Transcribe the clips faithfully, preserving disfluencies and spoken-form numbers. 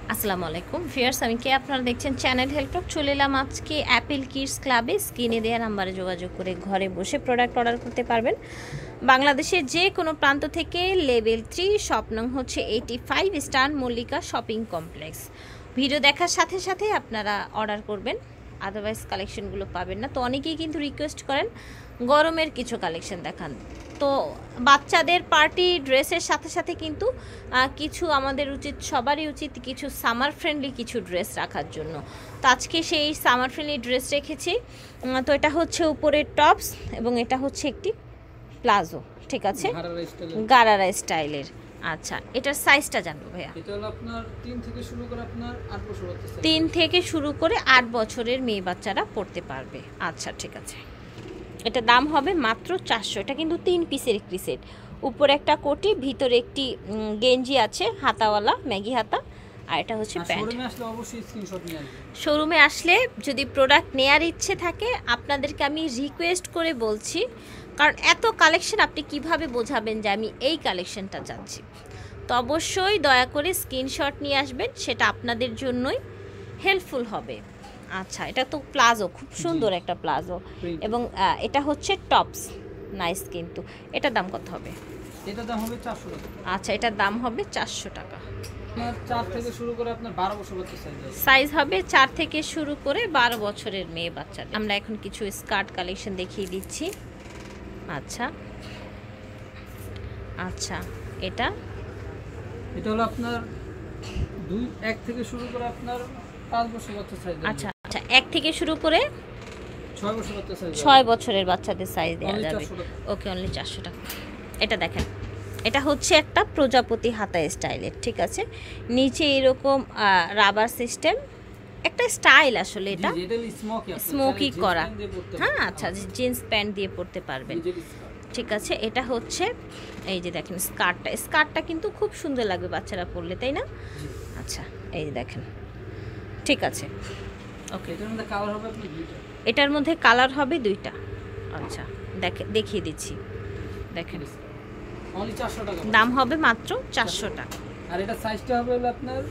আসসালামু আলাইকুম ভিউয়ার্স, আমি কে আপনারা দেখছেন চ্যানেল হেল্পটক। চলে এলাম আজকে অ্যাপেল কিডস ক্লাবে। স্ক্রিনে দেওয়া নাম্বারে যোগাযোগ করে ঘরে বসে প্রোডাক্ট অর্ডার করতে পারবেন। বাংলাদেশের যে কোনো প্রান্ত থেকে। লেভেল থ্রি, শপ নং হচ্ছে eighty five, star Mallika shopping complex. Video দেখার সাথে সাথে আপনারা অর্ডার করবেন, আদারওয়াইজ কালেকশনগুলো পাবেন না। তো অনেকেই কিন্তু রিকোয়েস্ট করেন গরমের কিছু কালেকশন দেখান। তো বাচ্চাদের পার্টি ড্রেসের সাথে সাথে কিন্তু কিছু আমাদের উচিত, সবারই উচিত কিছু সামার ফ্রেন্ডলি কিছু ড্রেস রাখার জন্য। তো আজকে সেই সামার ফ্রেন্ডলি ড্রেস রেখেছি। তো এটা হচ্ছে উপরের টপস এবং এটা হচ্ছে একটি প্লাজো, ঠিক আছে, গারারা স্টাইলের। আচ্ছা, এটার সাইজটা জানবো ভাইয়া। এটা হলো আপনার তিন থেকে শুরু করে আপনার আট বছর বাচ্চা, তিন থেকে শুরু করে আট বছরের মেয়ে বাচ্চারা পড়তে পারবে। আচ্ছা ঠিক আছে, এটা দাম হবে মাত্র চারশো। এটা কিন্তু তিন পিসের একটি সেট। উপরে একটা কোটি, ভিতরে একটি গেঞ্জি আছে হাতাওয়ালা, ম্যাগি হাতা, আর এটা হচ্ছে প্যান্ট। শোরুমে আসলে অবশ্যই স্ক্রিনশট নিয়ে আসবেন। শোরুমে আসলে যদি প্রোডাক্ট নেয়ার ইচ্ছে থাকে, আপনাদেরকে আমি রিকোয়েস্ট করে বলছি, কারণ এত কালেকশন আপনি কিভাবে বোঝাবেন যে আমি এই কালেকশনটা চাচ্ছি। তো অবশ্যই দয়া করে স্ক্রিনশট নিয়ে আসবেন, সেটা আপনাদের জন্যই হেল্পফুল হবে। আচ্ছা, এটা তো প্লাজো, খুব সুন্দর একটা প্লাজো, এবং এটা হচ্ছে টপস, নাইস। কিন্তু এটার দাম কত হবে? এটার দাম হবে চারশো টাকা। আচ্ছা, এটার দাম হবে চারশো টাকা। আপনার চার থেকে শুরু করে আপনার বারো বছর বাচ্চা সাইজ সাইজ হবে চার থেকে শুরু করে বারো বছরের মেয়ে বাচ্চাদের। আমরা এখন কিছু স্কার্ট কালেকশন দেখিয়ে দিচ্ছি। আচ্ছা আচ্ছা, এটা এটা হলো আপনার দুই এক থেকে শুরু করে আপনার পাঁচ বছর বাচ্চা সাইজ। আচ্ছা আচ্ছা, এক থেকে শুরু করে ছয় বছর বাচ্চা সাইজ, ছয় বছরের বাচ্চাদের সাইজ দেওয়া যাবে। ওকে, অনলি চারশো টাকা। এটা দেখেন, এটা হচ্ছে একটা প্রজাপতি হাতা স্টাইলের, ঠিক আছে। নিচে এরকম রাবার সিস্টেম, একটা স্টাইল আসলে এটা স্মোকি করা। হ্যাঁ আচ্ছা, জিন্স প্যান্ট দিয়ে পরতে পারবেন, ঠিক আছে। এটা হচ্ছে এই যে দেখেন স্কার্টটা, স্কার্টটা কিন্তু খুব সুন্দর লাগবে বাচ্চারা পরলে, তাই না? আচ্ছা, এই যে দেখেন, ঠিক আছে। ওকে, এটার মধ্যে কালার হবে আপনার দুইটা। এটার মধ্যে কালার হবে দুইটা। আচ্ছা, দেখে দেখিয়ে দিচ্ছি, দেখেন অনলি চারশো টাকা। দাম হবে মাত্র চারশো টাকা। আর এটা সাইজটা হবে আপনার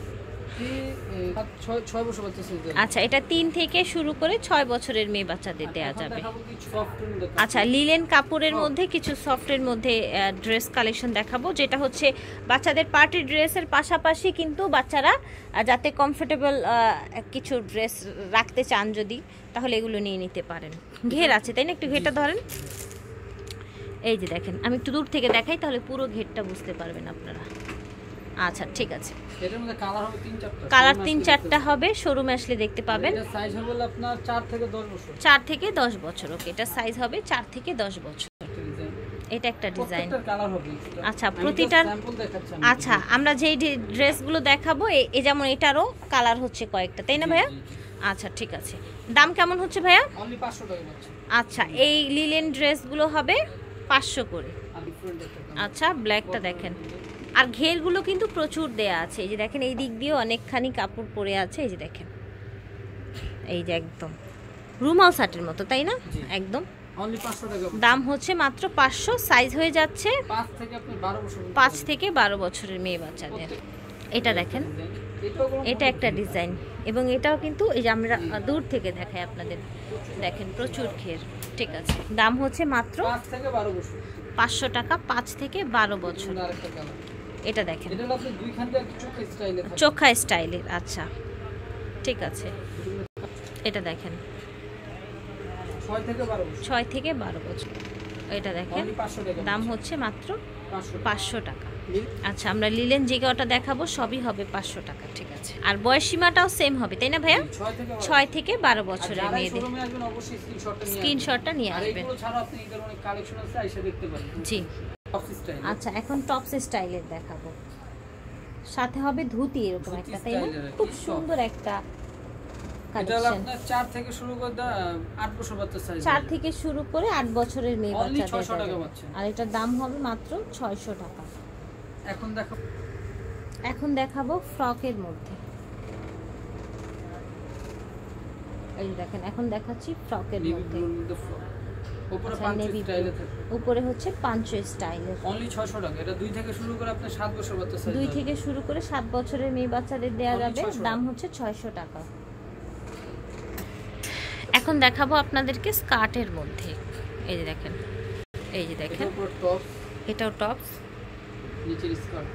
ছয় বছর বাচ্চা সাইজ। আচ্ছা, এটা তিন থেকে শুরু করে ছয় বছরের মেয়ে বাচ্চাদের দেওয়া যাবে। আচ্ছা, লিলেন কাপড়ের মধ্যে কিছু সফটের মধ্যে ড্রেস কালেকশন দেখাবো, যেটা হচ্ছে বাচ্চাদের পার্টি ড্রেসের পাশাপাশি কিন্তু বাচ্চারা যাতে কমফোর্টেবল কিছু ড্রেস রাখতে চান যদি, তাহলে এগুলো নিয়ে নিতে পারেন। ঘের আছে, তাই না? একটু ঘেরটা ধরেন। এই যে দেখেন, আমি একটু দূর থেকে দেখাই, তাহলে পুরো ঘেরটা বুঝতে পারবেন আপনারা। আচ্ছা ঠিক আছে, এটার মধ্যে কালার হবে তিন চারটা। কালার তিন চারটা হবে, শোরুমে আসলে দেখতে পাবেন। এটা সাইজ হবে আপনার চার থেকে দশ বছর। চার থেকে দশ বছর। ওকে, এটা সাইজ হবে চার থেকে দশ বছর। এটা একটা ডিজাইন। প্রত্যেকটার কালার হবে। আচ্ছা, প্রতিটার স্যাম্পল দেখাচ্ছি। আচ্ছা, আমরা যেই ড্রেসগুলো দেখাবো এই যেমন এটারও কালার হচ্ছে কয়েকটা, তাই না ভাইয়া? আচ্ছা ঠিক আছে, দাম কেমন হচ্ছে ভাইয়া? অনলি পাঁচশো টাকা হচ্ছে। আচ্ছা, এই লিলেন ড্রেসগুলো হবে পাঁচশো করে। আচ্ছা, ব্ল্যাকটা দেখেন, আর ঘেরগুলো কিন্তু প্রচুর দেয়া আছে। এই যে দেখেন, এই দিক দিয়েও অনেকখানি কাপড় পরে আছে। এই যে দেখেন, এই যে একদম রুমাল শার্টের মতো, তাই না? একদম অনলি পাঁচশো টাকা। দাম হচ্ছে মাত্র পাঁচশো। সাইজ হয়ে যাচ্ছে পাঁচ থেকে আপনি বারো বছর, পাঁচ থেকে বারো বছরের মেয়ে বাচ্চাদের। এটা দেখেন, এটা একটা ডিজাইন, এবং এটাও কিন্তু এই যে আমরা দূর থেকে দেখাই আপনাদের, দেখেন প্রচুর ঘের, ঠিক আছে। দাম হচ্ছে মাত্র পাঁচ থেকে বারো বছর, পাঁচশো টাকা, পাঁচ থেকে বারো বছর। এটা দেখেন, এটা আপনি দুইখান দিয়ে চোখা স্টাইলে, চোখা স্টাইলের। আচ্ছা ঠিক আছে, এটা দেখেন ছয় থেকে বারো বছর, ছয় থেকে বারো বছর। এটা দেখেন, দাম হচ্ছে মাত্র পাঁচশো টাকা। আচ্ছা, আমরা লিলেন যে কটা দেখাবো সবই হবে পাঁচশো টাকা, ঠিক আছে। আর বয়স সীমাটাও সেম হবে, তাই না ভাইয়া? ছয় থেকে বারো বছরের মেয়েদের। স্ক্রিনশটটা নিয়ে আসবেন। জি আচ্ছা, এখন টপস স্টাইলের দেখাবো, সাথে হবে ধুতি এরকম একটা, তাই না? খুব সুন্দর একটা কালেকশন। চার থেকে শুরু করে আট বছর বাচ্চা সাইজ, চার থেকে শুরু করে আট বছরের মেয়ে বাচ্চাদের। আর এটার দাম হবে মাত্র ছয়শো টাকা। এখন দেখো, এখন দেখাবো ফ্রকের মধ্যে। এই দেখেন, এখন দেখাচ্ছি ফ্রকের মধ্যে। উপরে আচ্ছা, পাঁচ navy স্টাইলে blue। থাকবে। উপরে হচ্ছে পাঁচশো স্টাইলের, অনলি ছয়শো টাকা। এটা দুই থেকে শুরু করে আপনি সাত বছর বাচ্চা সাইজ দুই থেকে শুরু করে সাত বছরের মেয়ে বাচ্চাদের দেওয়া Only যাবে। ছয়শো দাম টাকা। হচ্ছে ছয়শো টাকা। এখন দেখাবো আপনাদেরকে স্কার্টের মধ্যে। এই যে দেখেন, এই যে দেখেন, এটার উপর টপ, এটাও টপস, নিচের স্কার্ট।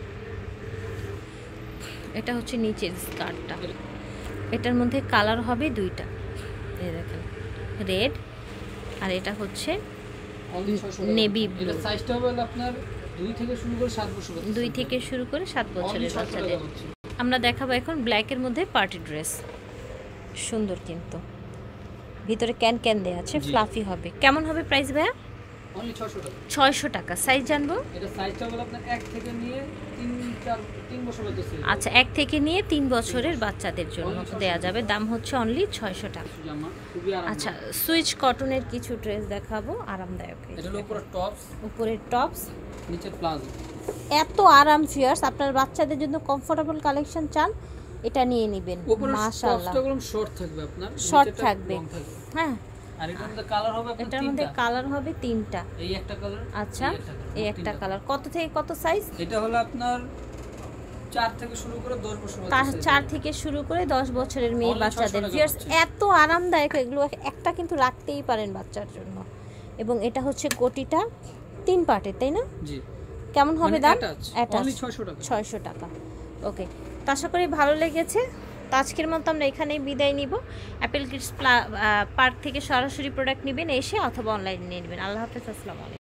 এটা হচ্ছে নিচের স্কার্টটা। এটার মধ্যে কালার হবে দুইটা, এই দেখেন রেড, আর এটা হচ্ছে অনলি ছয়শো টাকা। নেভি এটা ব্লু। সাইজটা হবে আপনার দুই থেকে শুরু করে সাত বছর বাচ্চা দুই size থেকে হবে। শুরু করে সাত Only বছরের ছয়শো টাকা বাচ্চাদের। হচ্ছে। আমরা দেখাবো এখন ব্ল্যাকের মধ্যে পার্টি ড্রেস, সুন্দর কিন্তু ভিতরে ক্যান ক্যান দেওয়া আছে, জি। ফ্লাফি হবে। কেমন হবে প্রাইস ভাইয়া? অনলি ছয়শো টাকা। ছয়শো টাকা। সাইজ জানবো? এটা সাইজটা হলো আপনার এক থেকে নিয়ে তিন চার তিন বছর বাচ্চা size। আচ্ছা, এক থেকে নিয়ে তিন বছরের বাচ্চাদের জন্য Only ছয়শো দেয়া যাবে। দাম হচ্ছে অনলি ছয়শো টাকা। জামা খুবই আরামদায়ক। আচ্ছা, সুইচ কটনের কিছু ড্রেস দেখাবো, আরামদায়ক। এটা হলো উপরে টপস, উপরের টপস, নিচের প্লাজো। এত আরাম ফিয়ার্স। আপনার বাচ্চাদের জন্য কমফোর্টেবল কালেকশন চান, এটা নিয়ে নেবেন। উপরে মাশাআল্লাহ, টপসটা গুলো শর্ট থাকবে আপনার, শর্ট নিচেরটা থাকবে। long থাকবে। হ্যাঁ, আর এটার মধ্যে কালার হবে আপনার এটার মধ্যে তিনটা। কালার হবে তিনটা। এই একটা কালার, আচ্ছা, এই একটা তিনটা। কালার। কত থেকে কত সাইজ? এটা হলো আপনার চার থেকে শুরু করে দশ বছর বাচ্চা তার size। চার থেকে শুরু করে দশ বছরের মেয়ে Only বাচ্চাদের। ছয়শো টাকা ফিয়ার্স পাচ্ছেন। এত আরামদায়ক, এগুলো একটা কিন্তু রাখতেই পারেন বাচ্চার জন্য। এবং এটা হচ্ছে কোটিটা তিন পার্টের, তাই না? জি। কেমন হবে মানে দাম? attach, Attach, only ছয়শো টাকা। ছয়শো টাকা। ওকে, তো আশা করি ভালো লেগেছে। তো আজকের মতো আমরা এখানেই বিদায় নিব। অ্যাপেল কিডস পার্ক থেকে সরাসরি প্রোডাক্ট নেবেন এসে, অথবা অনলাইনে নিয়ে নেবেন। আল্লাহ হাফেজ, আসসালামু আলাইকুম।